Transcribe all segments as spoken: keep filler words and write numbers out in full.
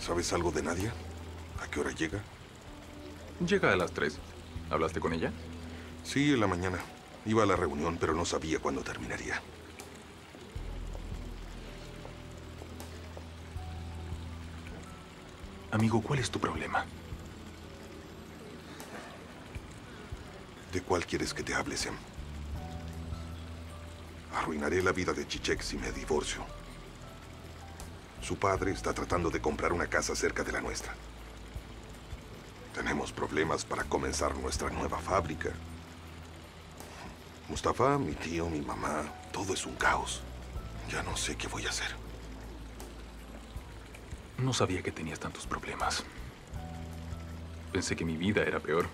¿Sabes algo de Nadia? ¿A qué hora llega? Llega a las tres. ¿Hablaste con ella? Sí, en la mañana. Iba a la reunión, pero no sabía cuándo terminaría. Amigo, ¿cuál es tu problema? ¿De cuál quieres que te hable, Sam? Arruinaré la vida de Chichek si me divorcio. Su padre está tratando de comprar una casa cerca de la nuestra. Tenemos problemas para comenzar nuestra nueva fábrica. Mustafa, mi tío, mi mamá, todo es un caos. Ya no sé qué voy a hacer. No sabía que tenías tantos problemas. Pensé que mi vida era peor.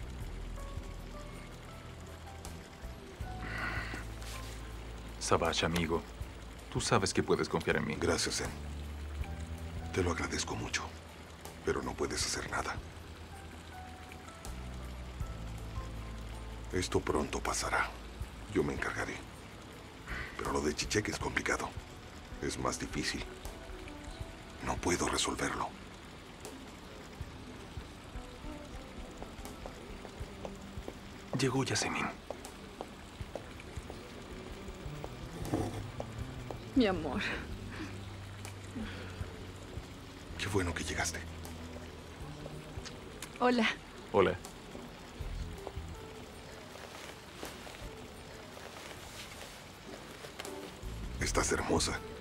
Savage, amigo. Tú sabes que puedes confiar en mí. Gracias, Sam. Te lo agradezco mucho, pero no puedes hacer nada. Esto pronto pasará. Yo me encargaré. Pero lo de Chichek es complicado. Es más difícil. No puedo resolverlo. Llegó Yasemin. Mi amor. Qué bueno que llegaste. Hola. Hola. Estás hermosa.